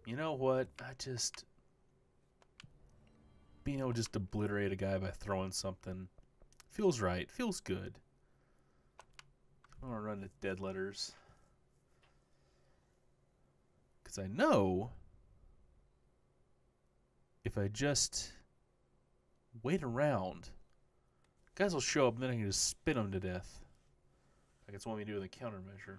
You know what? Being able to just obliterate a guy by throwing something feels right. Feels good. I want to run to dead letters. Because I know if I just wait around, guys will show up and then I can just spin them to death. Like it's what we do with a countermeasure.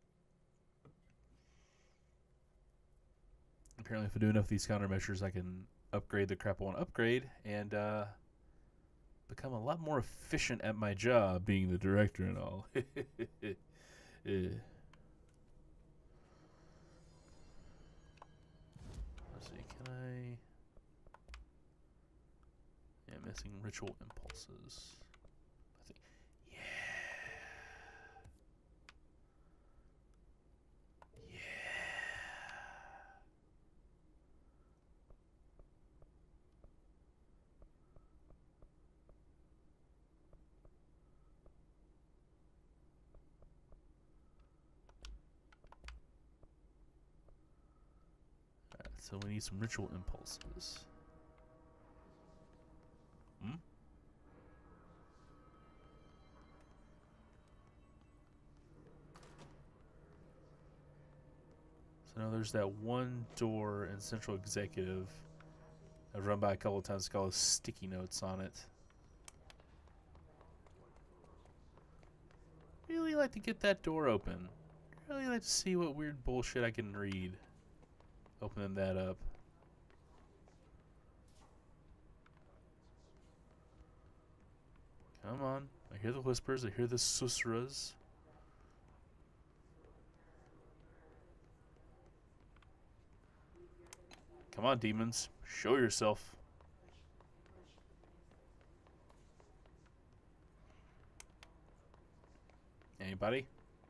Apparently, if I do enough of these countermeasures, I can upgrade the crap I want to upgrade and become a lot more efficient at my job, being the director and all. Let's see, can I... Yeah, missing ritual impulses. I think... Yeah. Yeah. Alright, so we need some ritual impulses. Hmm? So now there's that one door in Central Executive I've run by a couple of times. It's got sticky notes on it. Really like to get that door open. Really like to see what weird bullshit I can read. Opening that up. Come on. I hear the whispers. I hear the susurras. Come on, demons. Show yourself. Anybody?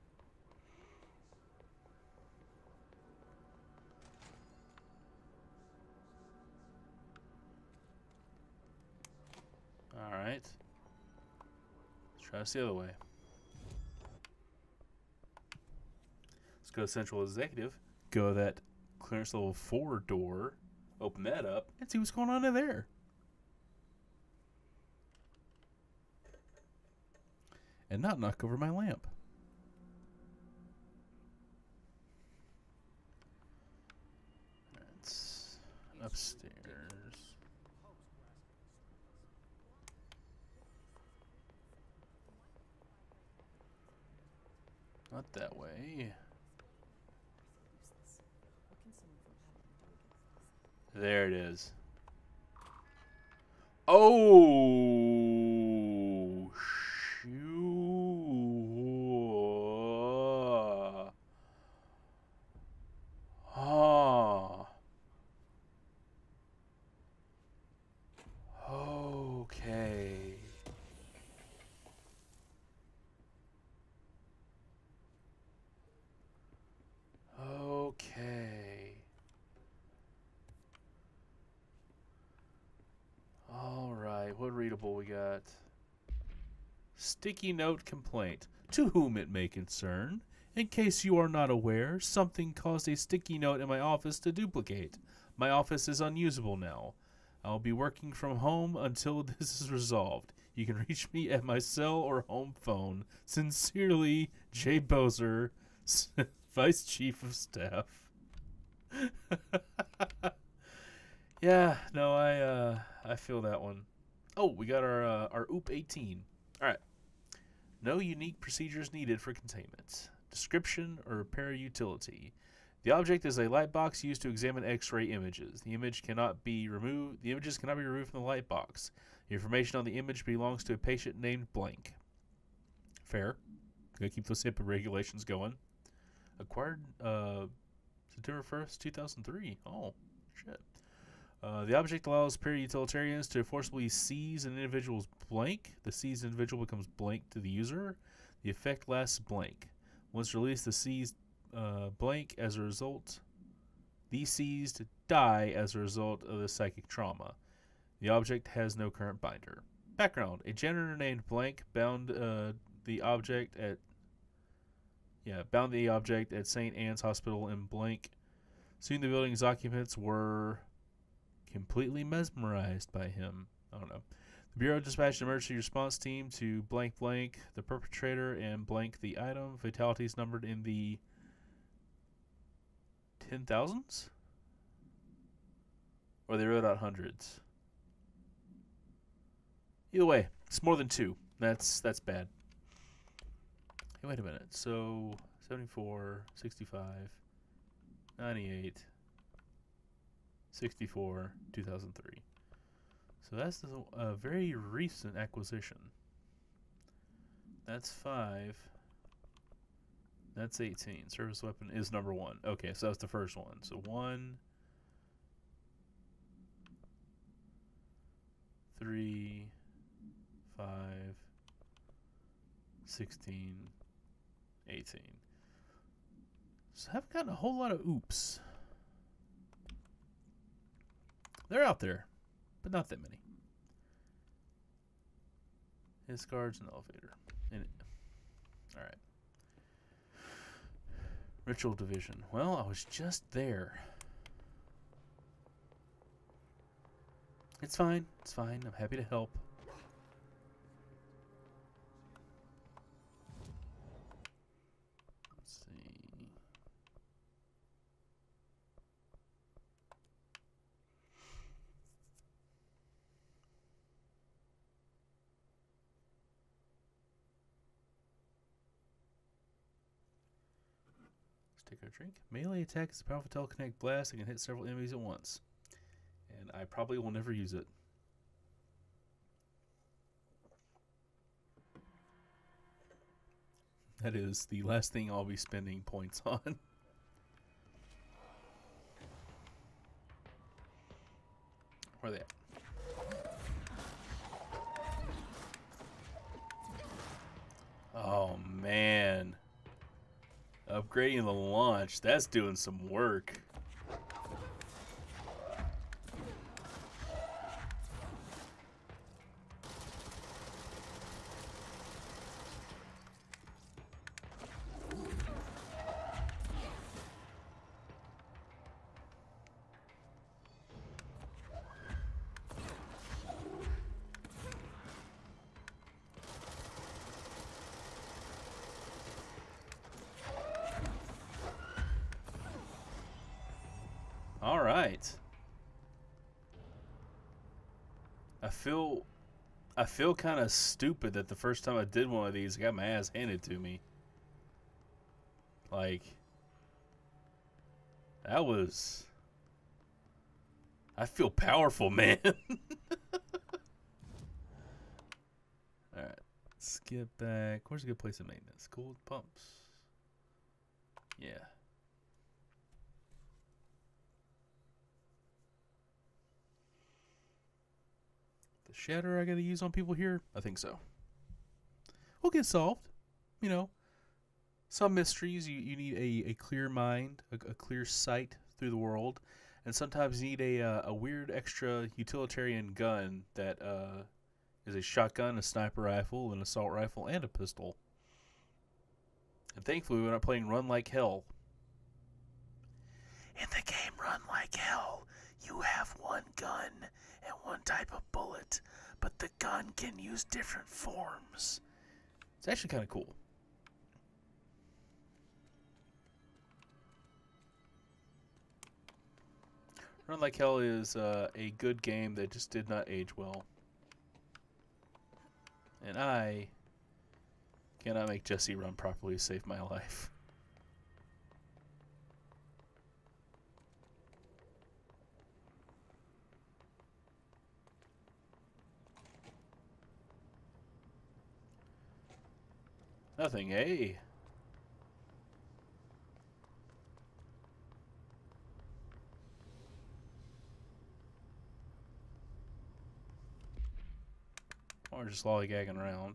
Alright. Let's try this the other way. Let's go to Central Executive. Go to that clearance level 4 door. Open that up and see what's going on in there. And not knock over my lamp. That's upstairs. Not that way. There it is. Oh, shoot. Ah. Okay. Okay. Alright, what readable we got? Sticky note complaint. To whom it may concern. In case you are not aware, something caused a sticky note in my office to duplicate. My office is unusable now. I'll be working from home until this is resolved. You can reach me at my cell or home phone. Sincerely, Jay Bozer, Vice Chief of Staff. Yeah, no, I feel that one. Oh, we got our OOP 18. All right. No unique procedures needed for containment. Description or repair utility. The object is a light box used to examine X-ray images. The images cannot be removed from the light box. The information on the image belongs to a patient named blank. Fair. Gonna keep those HIPAA regulations going. Acquired September 1st, 2003. Oh, shit. The object allows para-utilitarians to forcibly seize an individual's blank. The seized individual becomes blank to the user. The effect lasts blank. Once released, the seized blank as a result. The seized die as a result of the psychic trauma. The object has no current binder. Background: a janitor named Blank bound the object at St. Anne's Hospital in Blank Soon the building's occupants were completely mesmerized by him. I don't know. The Bureau dispatched an emergency response team to blank blank the perpetrator and blank the item. Fatalities numbered in the 10,000s? Or they wrote out hundreds. Either way, it's more than 2. That's bad. Hey, wait a minute. So 74, 65, 98, 64, 2003. So that's a very recent acquisition. That's 5. That's 18. Service weapon is number 1. Okay, so that's the first one. So 1, 3, 5, 16, 18. So I haven't gotten a whole lot of oops. They're out there, but not that many. His guards and elevator. Alright. Ritual division. Well, I was just there. It's fine. It's fine. I'm happy to help. Let's see. Take our drink. Melee attack is a powerful teleconnect blast that can hit several enemies at once. And I probably will never use it. That is the last thing I'll be spending points on. Where are they at? Oh, man. Upgrading the launch, that's doing some work. All right. I feel kind of stupid that the first time I did one of these, I got my ass handed to me. Like, that was... I feel powerful, man. Alright, let's get back. Where's a good place of maintenance? Cooled pumps. Yeah. The shatter I gotta use on people here? I think so. We'll get solved. You know, some mysteries you need a clear mind, a clear sight through the world, and sometimes you need a weird extra utilitarian gun that is a shotgun, a sniper rifle, an assault rifle, and a pistol. And thankfully we're not playing Run Like Hell. In the game Run Like Hell, you have one gun and one type of bullet, but the gun can use different forms. It's actually kind of cool. Run Like Hell is a good game that just did not age well. And I cannot make Jesse run properly to save my life. Nothing, eh? Or just lollygagging around.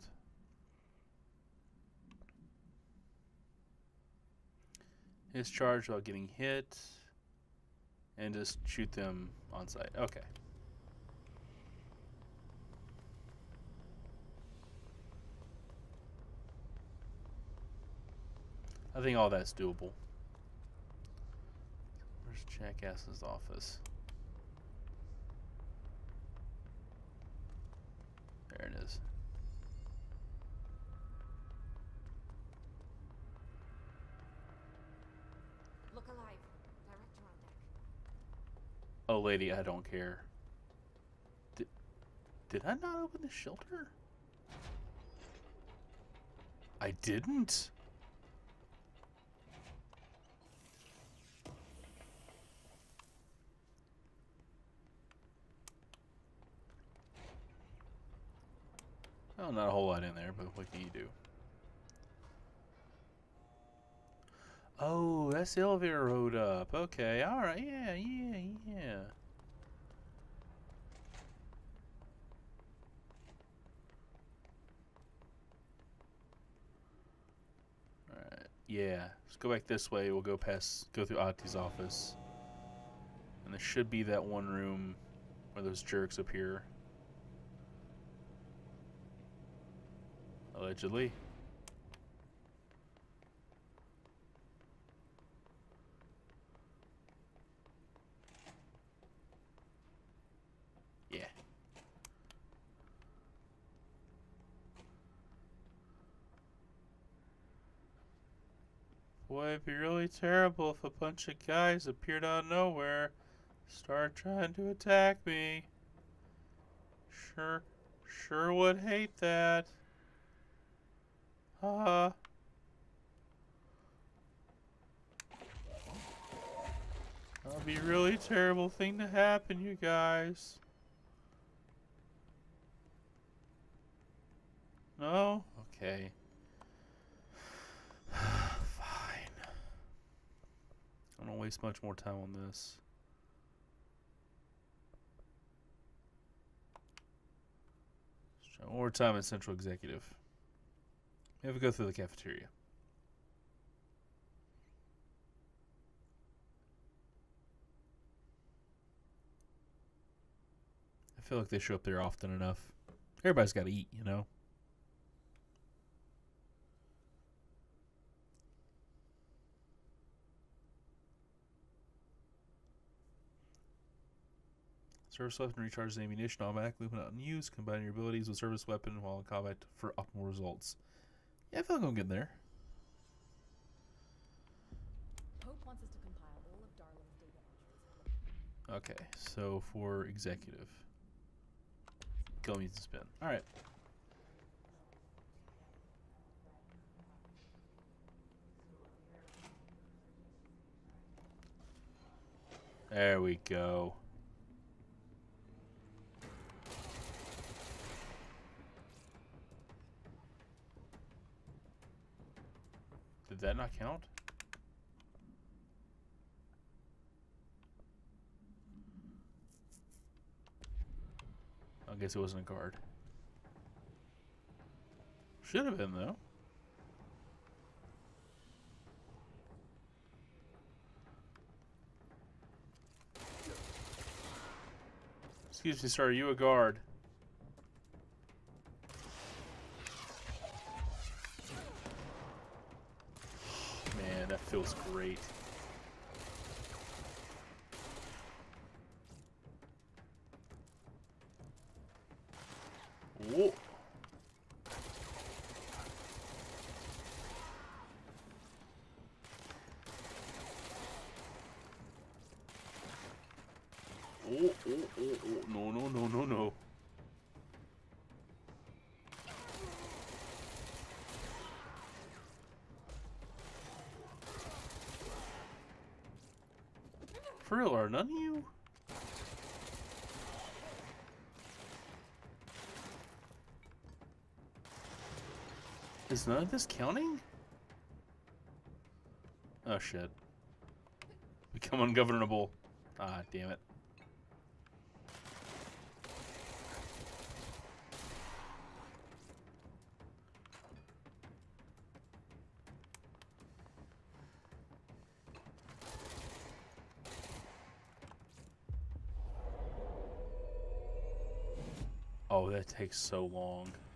His charge while getting hit. And just shoot them on sight. Okay. I think all that's doable. Where's Jackass's office? There it is. Look alive. Director on deck. Oh, lady, I don't care. Did I not open the shelter? I didn't? Oh, not a whole lot in there, but what can you do? Oh, that's the elevator road up. Okay, alright, yeah. Alright, yeah. Let's go back this way. We'll go through Ati's office. And there should be that one room where those jerks appear. Allegedly. Yeah. Boy, it'd be really terrible if a bunch of guys appeared out of nowhere, start trying to attack me. Sure would hate that. That'd be a really terrible thing to happen, you guys. No? Okay. Fine. I don't waste much more time on this. Let's try one more time at Central Executive. Maybe go through the cafeteria. I feel like they show up there often enough. Everybody's got to eat, you know? Service weapon recharges ammunition automatically when not in use. Combine your abilities with service weapon while in combat for optimal results. Yeah, I feel like I'm getting there. Pope wants us to compile all of Darling's data entries. Okay, so for executive. Kill means to spin. Alright. There we go. Did that not count? I guess it wasn't a guard. Should have been, though. Excuse me, sir. Are you a guard? Man, that feels great. Whoa. Oh. No. For real, are none of you? Is none of this counting? Oh shit. Become ungovernable. Ah, damn it. Oh, that takes so long.